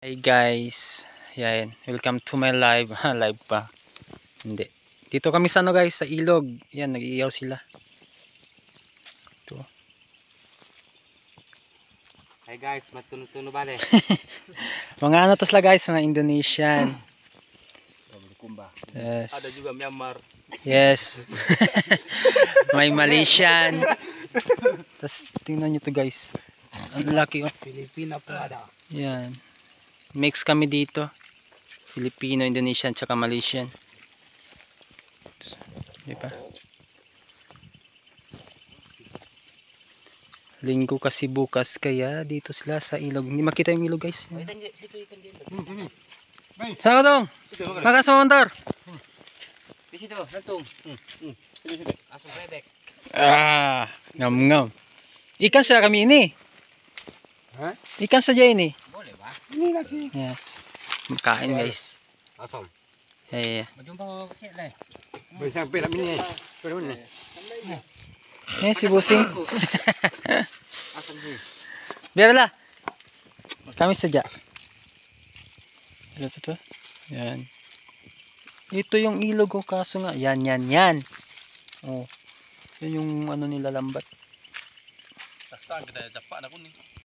Hey guys, yan, welcome to my live. Live pa. Hindi. Dito kami sa ano guys, sa ilog. Yan, nag-iiyaw sila. Ito. Hey guys, matuno-tuno ba de? Mga ano to sila guys, mga Indonesian. Yes. Ada juga Myanmar. Yes. May Malaysian. Tapos tingnan nyo to guys. Ang laki oh. Pilipina po ada. Yan. Mix kami dito. Filipino, Indonesian, tsaka Malaysian. Diba? Linggo kasi bukas, kaya dito sila sa ilog. Hindi makita yung ilog guys. Saan ka dong? Makas sa motor. Di situ, langsung. Langsung bebek. Ah, ngam-ngam. Ikan sa kami ini. Hah? Ikan saja ini. Boleh ba? Ini nasi. Ya. Kain guys. Langsung. Ya. Majumpa ko kecil le. Sampai nak ini. Turun ni. Si Busing. Langsung ni. Biarlah. Kami saja. Ito to. Yan. Ito yung ilog ko kaso nga. Yan. Oh. Yan yung ano nila lambat. Sakta kita dapat na kuning.